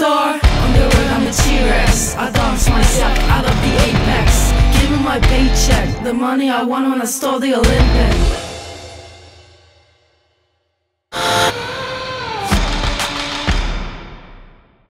star. On the road I'm a T-Rex. I dance myself out of the apex. Give me my paycheck, the money I won when I stole the Olympic.